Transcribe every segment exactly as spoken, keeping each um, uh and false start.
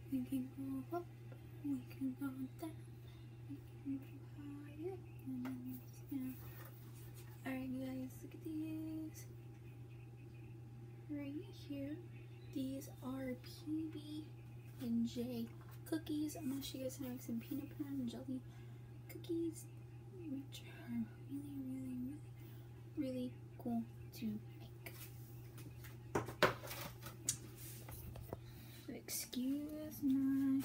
We can go up, we can go down, we can go higher, and then down. Alright guys, look at these. Right here. These are P B and J cookies. I'm going to show you guys how to make some peanut butter and jelly cookies, which are really, really, really, really cool to make. So excuse my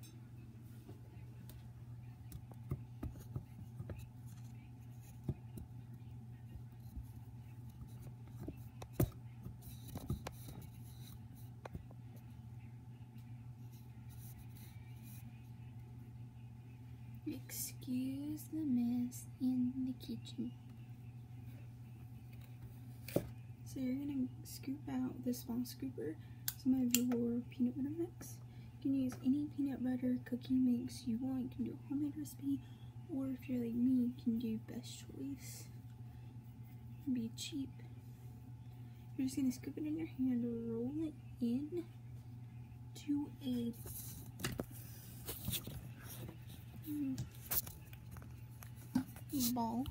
Excuse the mess in the kitchen. So you're going to scoop out the small scooper some of your peanut butter mix. You can use any peanut butter cookie mix you want. You can do a homemade recipe, or if you're like me, you can do best choice. Be cheap. You're just going to scoop it in your hand, roll it in to a ball.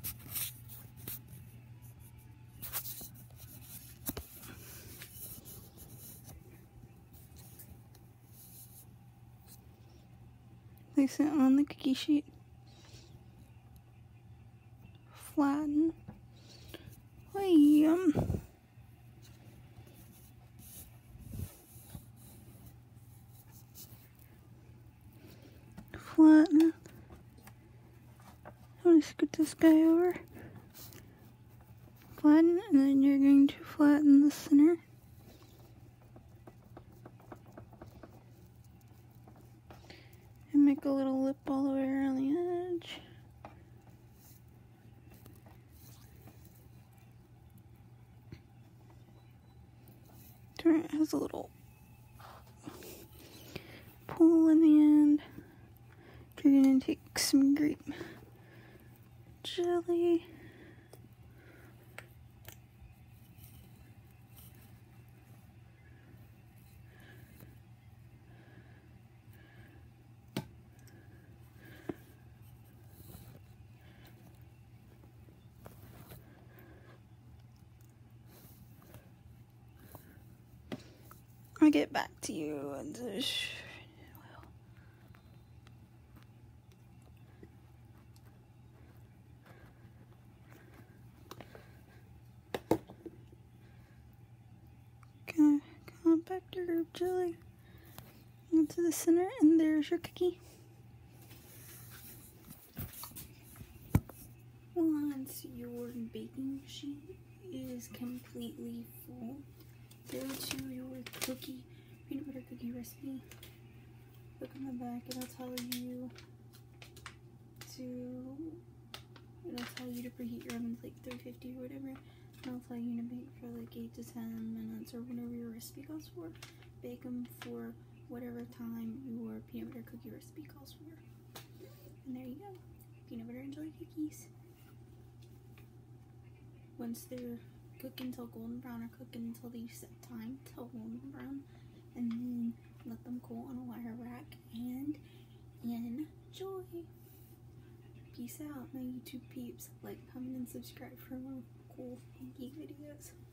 Place it on the cookie sheet. Flatten. Yum. Flatten. I'm going to scoot this guy over. Flatten, and then you're going to flatten the center. And make a little lip all the way around the edge. Turn it has a little pull in the end. You're going to take some grape jelly. I'll get back to you and just compact your grape jelly into the center, and there's your cookie. Once your baking sheet is completely full, go to your cookie, peanut butter cookie recipe. Look on the back, it'll tell you to, it'll tell you to preheat your oven to like three fifty or whatever. I'll tell you to bake for like eight to ten minutes or whatever your recipe calls for. Bake them for whatever time your peanut butter cookie recipe calls for. And there you go. Peanut butter and jelly cookies. Once they're cooked until golden brown, or cook until they set time till golden brown, and then let them cool on a wire rack and enjoy. Peace out, my YouTube peeps. Like, comment, and subscribe for more cool, funky videos.